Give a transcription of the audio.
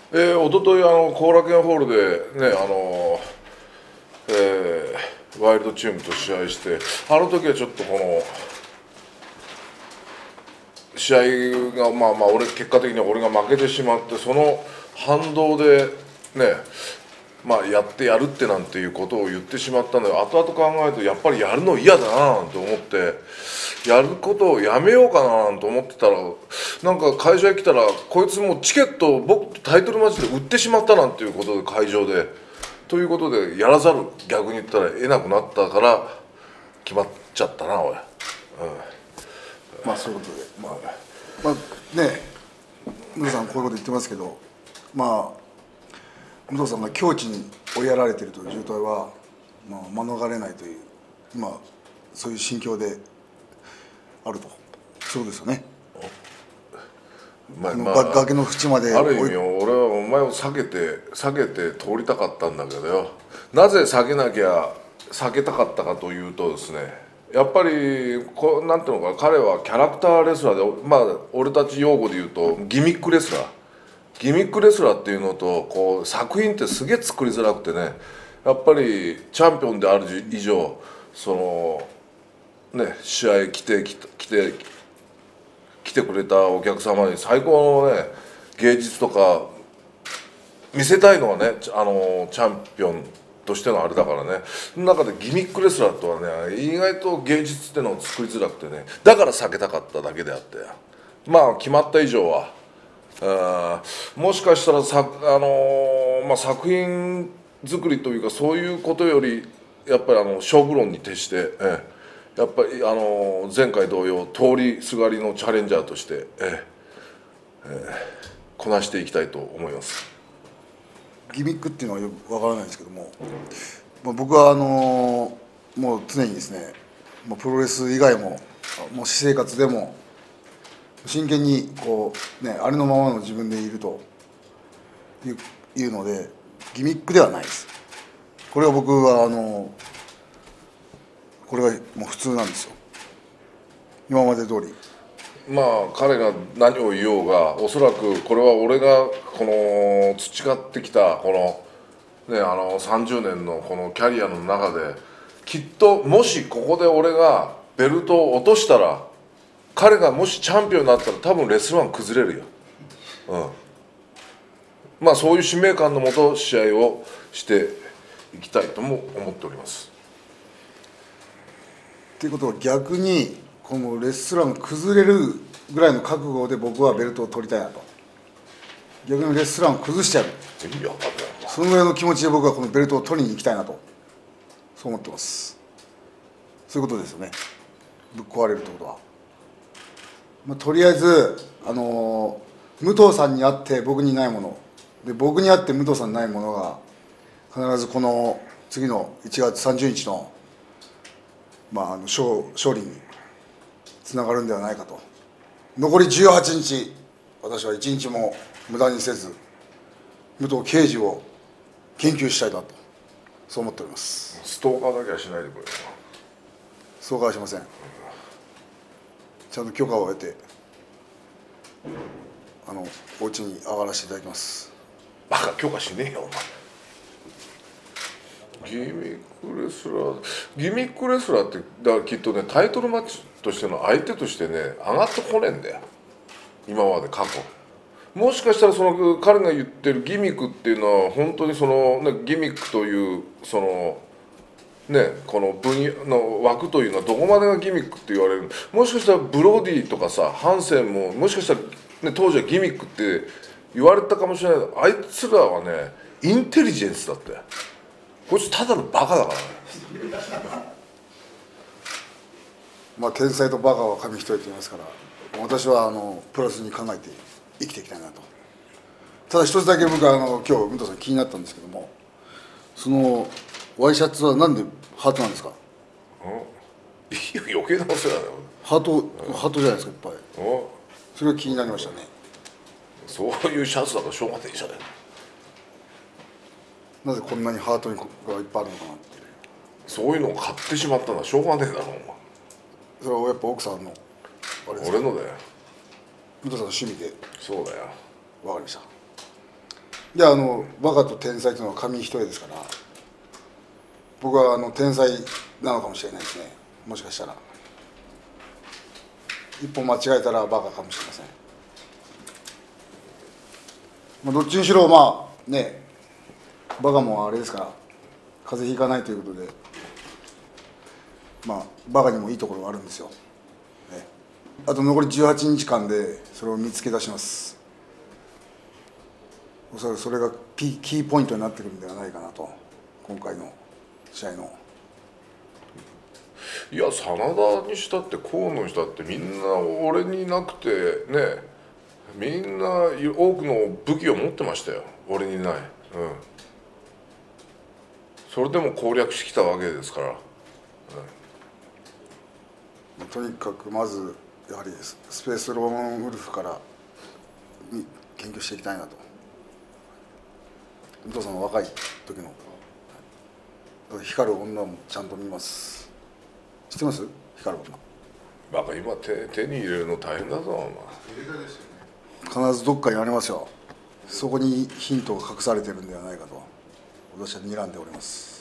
一昨日後楽園ホールでねワイルドチームと試合して、あの時はちょっとこの試合が結果的に俺が負けてしまって、その反動でねやってやるってなんていうことを言ってしまったんだよ。後々考えるとやっぱりやるの嫌だななんて思って、やることをやめようかななんて思ってたら、なんか会場へ来たらこいつもうチケットを僕とタイトルマッチで売ってしまったなんていうことで、会場でということでやらざる、逆に言ったら得なくなったから決まっちゃったなおい、 まあそういうことで、まあね、武藤さんこういうこと言ってますけど、まあ武藤さんが境地に追いやられているという状態は、免れないという、今そういう心境であると、そうですよね。崖の縁まである意味俺はお前を避けて通りたかったんだけどよ。なぜ避けたかったかというとですね、やっぱりなんていうのか、彼はキャラクターレスラーで、俺たち用語で言うとギミックレスラーっていうのと、こう作品ってすげえ作りづらくてね、やっぱりチャンピオンである以上、そのね試合来てくれたお客様に最高のね芸術とか見せたいのはね、チャンピオンとしてのあれだからね。その中でギミックレスラーとはね、意外と芸術ってのを作りづらくてね、だから避けたかっただけであって、決まった以上はもしかしたら作品作りというか、そういうことよりやっぱり勝負論に徹して、やっぱり前回同様通りすがりのチャレンジャーとして、こなしていきたいと思います。 ギミックっていうのはよくわからないんですけども、僕はもう常にですね、プロレス以外も私生活でも真剣にこうね、ありのままの自分でいるというので、ギミックではないです。これは僕はこれがもう普通なんですよ、今まで通り。 彼が何を言おうが、おそらくこれは俺がこの培ってきたこのね30年のこのキャリアの中で、きっともしここで俺がベルトを落としたら、彼がもしチャンピオンになったら多分レスルワン崩れるよ。そういう使命感のもと試合をしていきたいとも思っております。 ということは逆にこのレスラーが崩れるぐらいの覚悟で僕はベルトを取りたいなと。逆にレスラーを崩しちゃう、そのぐらいの気持ちで僕はこのベルトを取りに行きたいなと、そう思ってます。そういうことですよね、ぶっ壊れるってことは。とりあえず武藤さんにあって僕にないもので、僕にあって武藤さんにないものが必ずこの次の1月30日の勝利につながるんではないかと。残り18日、私は1日も無駄にせず武藤敬司を研究したいなと、そう思っております。 ストーカーだけはしないでくれよ。 ストーカーはしません。ちゃんと許可を得てお家に上がらせていただきます。 バカ、許可しねえよお前。ギミックレスラーってだからきっとね、タイトルマッチとしての相手としてね上がってこねえんだよ、今まで過去。もしかしたらその彼が言ってるギミックっていうのは本当にその、ね、ギミックというそのね、この分野の枠というのはどこまでがギミックって言われる。もしかしたらブロディとかさ、ハンセンももしかしたら、ね、当時はギミックって言われたかもしれないけど、あいつらはねインテリジェンスだって。こいつただのバカだからね。 天才とバカは紙一重と言いますから、私はプラスに考えて生きていきたいなと。ただ一つだけ僕は今日武藤さん気になったんですけども、そのワイシャツはなんでハートなんですか？ いや余計なお世話だよ。 ハートじゃないですか、いっぱい。それが気になりましたね。 そういうシャツだからしょうがねえじゃねえ。 なぜこんなにハートがいっぱいあるのかなって。 そういうのを買ってしまったのはしょうがねえだろお前。 それはやっぱ奥さんのあれですか？ 俺のだよ。 武藤さんの趣味で。 そうだよ。 わかりました。 いやバカと天才というのは紙一重ですから、僕は天才なのかもしれないですね。もしかしたら一歩間違えたらバカかもしれません。まあ、どっちにしろまあね、バカもあれですから風邪ひかないということで、まあバカにもいいところがあるんですよ、ね、あと残り18日間でそれを見つけ出します。おそらくそれがキーポイントになってくるんではないかなと、今回の試合の。 いや真田にしたって河野にしたってみんな俺になくてね、みんな多くの武器を持ってましたよ、俺にない。それでも攻略してきたわけですから、 とにかくまずやはりスペースローンウルフから研究していきたいなと。武藤さんの若い時の光る女もちゃんと見ます。知ってます？光るバカ今手に入れるの大変だぞお女。必ずどっかにありますよ。そこにヒントが隠されてるんではないかと私は睨んでおります。